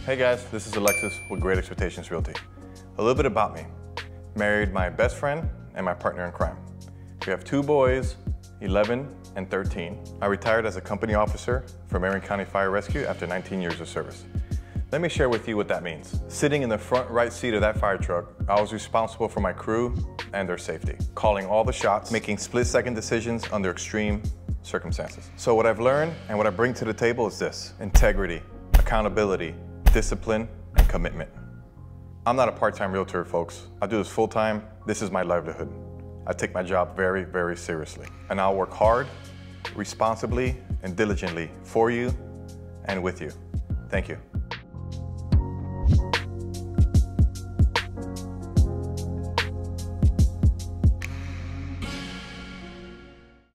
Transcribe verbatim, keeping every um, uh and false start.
Hey guys, this is Alexis with Great Expectations Realty. A little bit about me. Married my best friend and my partner in crime. We have two boys, eleven and thirteen. I retired as a company officer for Marion County Fire Rescue after nineteen years of service. Let me share with you what that means. Sitting in the front right seat of that fire truck, I was responsible for my crew and their safety, calling all the shots, making split-second decisions under extreme circumstances. So what I've learned and what I bring to the table is this: integrity, accountability, discipline, and commitment. I'm not a part-time realtor, folks. I do this full-time. This is my livelihood. I take my job very, very seriously. And I'll work hard, responsibly, and diligently for you and with you. Thank you.